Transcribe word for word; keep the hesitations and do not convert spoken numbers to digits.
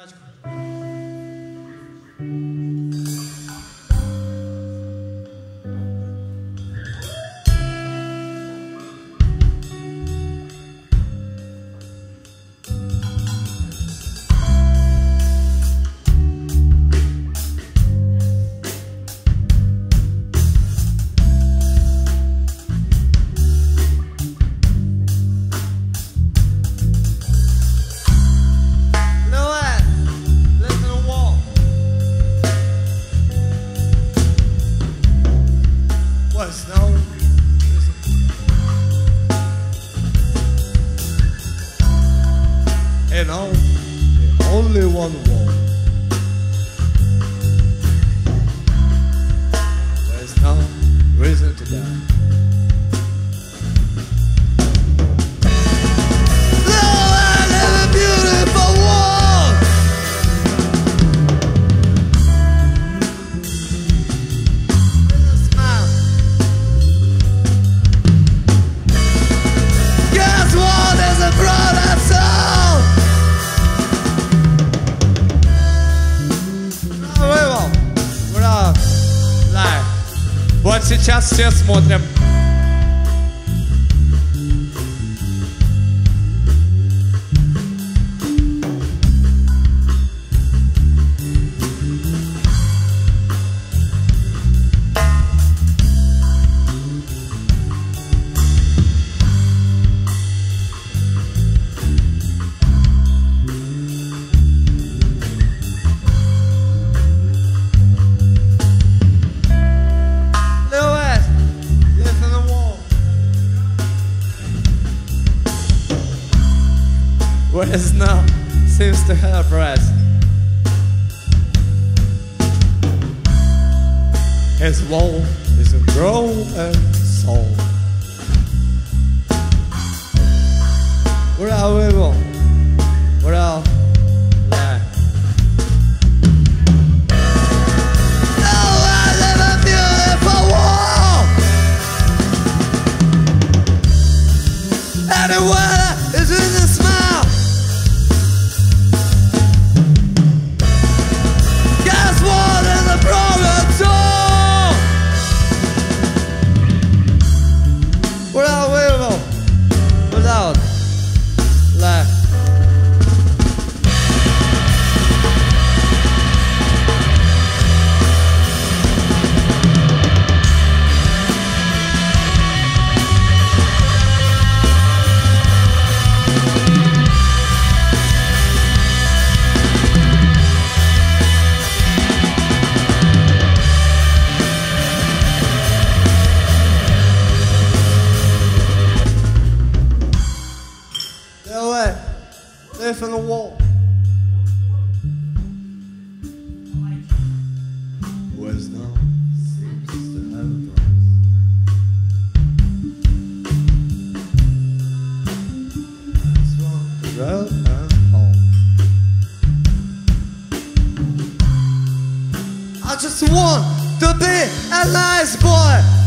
And on only one wall. There's no reason to die. Вот сейчас все смотрим. Whereas now seems to have rest. His wall is a growing soul. Where are we going? Where are we? Anywhere is in the smile. Guess what in the broken soul? Without will, without laugh. Live in the wall. Where's now seems to have a price. That's one the road and home. I just want to be a nice boy.